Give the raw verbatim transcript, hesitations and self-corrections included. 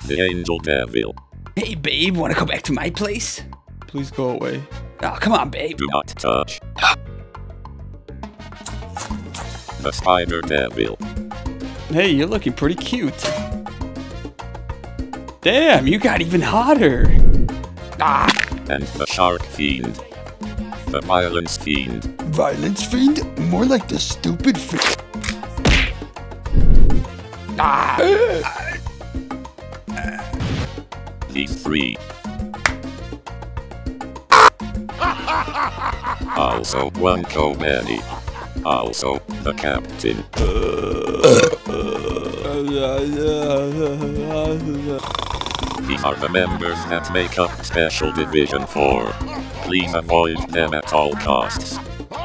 the Angel Devil. Hey, babe, wanna go back to my place? Please go away. Oh, come on, babe. Do not touch. The Spider Devil. Hey, you're looking pretty cute. Damn, you got even hotter. Ah! And the Shark Fiend. The Violence Fiend. Violence Fiend? More like the stupid fiend. Ah! These three. Also one too many. Also the Captain. These are the members that make up Special Division four. Please avoid them at all costs.